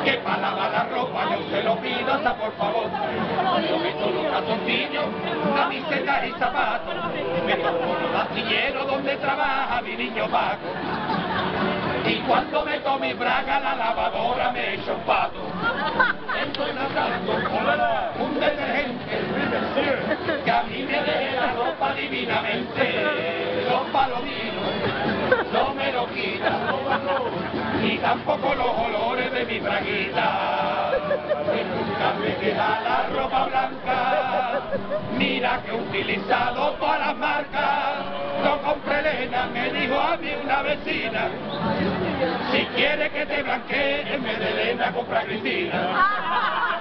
que para lavar la ropa yo se lo pido hasta por favor. Yo meto los calzoncillos, camisetas y zapatos, me tomo los astilleros donde trabaja mi niño Paco. Y cuando meto mi braga a la lavadora me echo un pato. Estoy nadando con un detergente que a mí me deje la ropa divinamente. Los palominos no me lo quitan, ni tampoco los olores de mi braguita. Que nunca me queda la ropa blanca, mira que he utilizado todas las marcas. No compré lena, me dijo a mí una vecina, si quiere que te blanquee, en vez de lena compra Cristina.